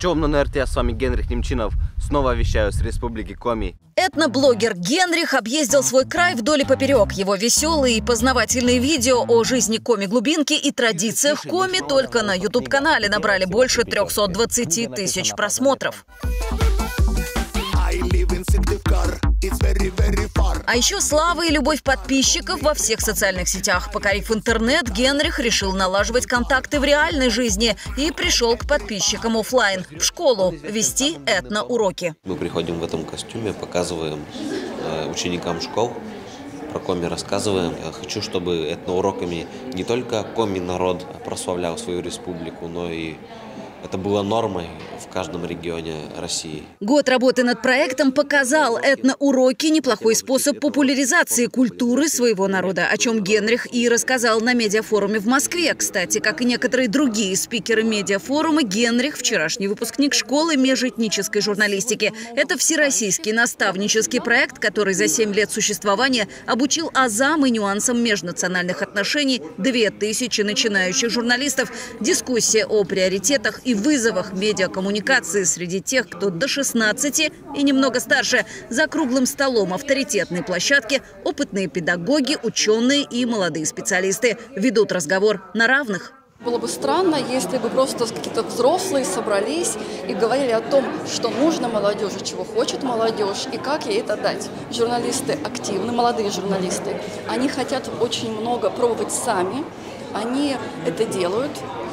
Почем на РТ, с вами Генрих Немчинов. Снова вещаю с Республики Коми. Этноблогер Генрих объездил свой край вдоль и поперек. Его веселые и познавательные видео о жизни Коми-глубинки и традициях Коми только на YouTube-канале набрали больше 320 тысяч просмотров. А еще слава и любовь подписчиков во всех социальных сетях. Покорив интернет, Генрих решил налаживать контакты в реальной жизни и пришел к подписчикам офлайн, в школу, вести этноуроки. Мы приходим в этом костюме, показываем ученикам школ, про Коми рассказываем. Я хочу, чтобы этноуроками не только Коми-народ прославлял свою республику, но и это было нормой в каждом регионе России. Год работы над проектом показал: этноуроки – неплохой способ популяризации культуры своего народа, о чем Генрих и рассказал на медиафоруме в Москве. Кстати, как и некоторые другие спикеры медиафорума, Генрих – вчерашний выпускник школы межэтнической журналистики. Это всероссийский наставнический проект, который за 7 лет существования обучил азам и нюансам межнациональных отношений 2000 начинающих журналистов. Дискуссия о приоритетах и вызовах медиакоммуникации среди тех, кто до 16 и немного старше. За круглым столом авторитетной площадки опытные педагоги, ученые и молодые специалисты ведут разговор на равных. Было бы странно, если бы просто какие-то взрослые собрались и говорили о том, что нужно молодежи, чего хочет молодежь и как ей это дать. Журналисты активны, молодые журналисты. Они хотят очень много пробовать сами, они это делают.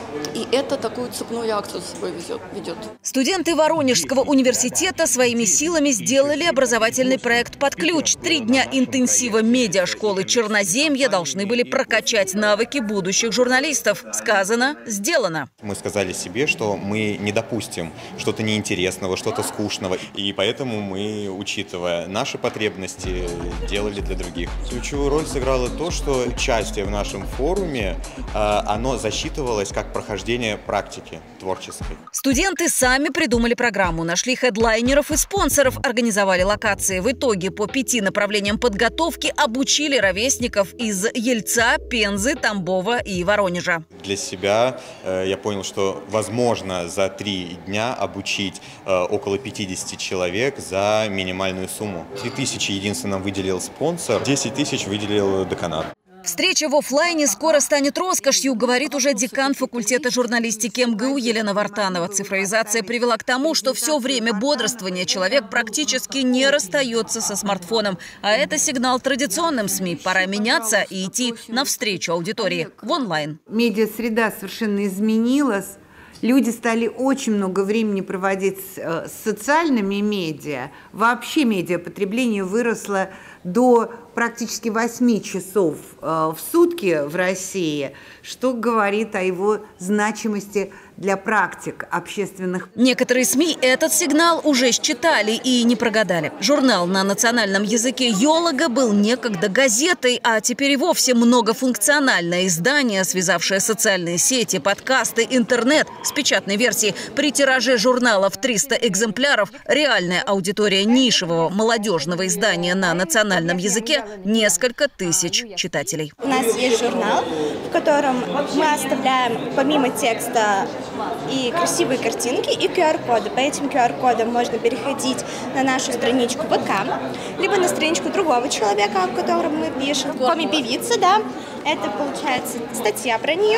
И это такую цепную реакцию за собой ведет. Студенты Воронежского университета своими силами сделали образовательный проект «Под ключ». 3 дня интенсива медиашколы Черноземья должны были прокачать навыки будущих журналистов. Сказано, сделано. Мы сказали себе, что мы не допустим что-то неинтересного, что-то скучного. И поэтому мы, учитывая наши потребности, делали для других. Ключевую роль сыграло то, что участие в нашем форуме, оно засчитывалось как прохождение практики творческой. Студенты сами придумали программу, нашли хедлайнеров и спонсоров, организовали локации. В итоге по 5 направлениям подготовки обучили ровесников из Ельца, Пензы, Тамбова и Воронежа. Для себя я понял, что возможно за 3 дня обучить около 50 человек за минимальную сумму. 3000 единственно выделил спонсор, 10 тысяч выделил деканат. Встреча в офлайне скоро станет роскошью, говорит уже декан факультета журналистики МГУ Елена Вартанова. Цифровизация привела к тому, что все время бодрствования человек практически не расстается со смартфоном. А это сигнал традиционным СМИ. Пора меняться и идти навстречу аудитории в онлайн. Медиасреда совершенно изменилась. Люди стали очень много времени проводить с социальными медиа. Вообще медиапотребление выросло до практически 8 часов в сутки в России, что говорит о его значимости для практик общественных. Некоторые СМИ этот сигнал уже считали и не прогадали. Журнал на национальном языке «Йолога» был некогда газетой, а теперь и вовсе многофункциональное издание, связавшее социальные сети, подкасты, интернет с печатной версией. При тираже журнала в 300 экземпляров реальная аудитория нишевого молодежного издания на национальном языке – несколько тысяч читателей. У нас есть журнал, в котором мы оставляем помимо текста и красивые картинки, и QR-коды. По этим QR-кодам можно переходить на нашу страничку ВК, либо на страничку другого человека, о котором мы пишем. Коми-певица, да, это получается статья про нее,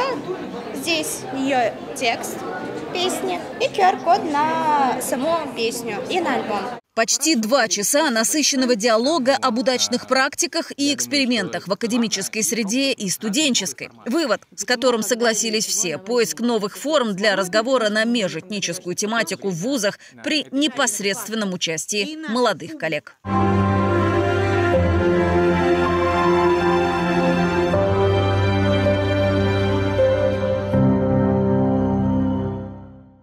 здесь ее текст песни и QR-код на саму песню и на альбом. Почти 2 часа насыщенного диалога об удачных практиках и экспериментах в академической среде и студенческой. Вывод, с которым согласились все – поиск новых форм для разговора на межэтническую тематику в вузах при непосредственном участии молодых коллег.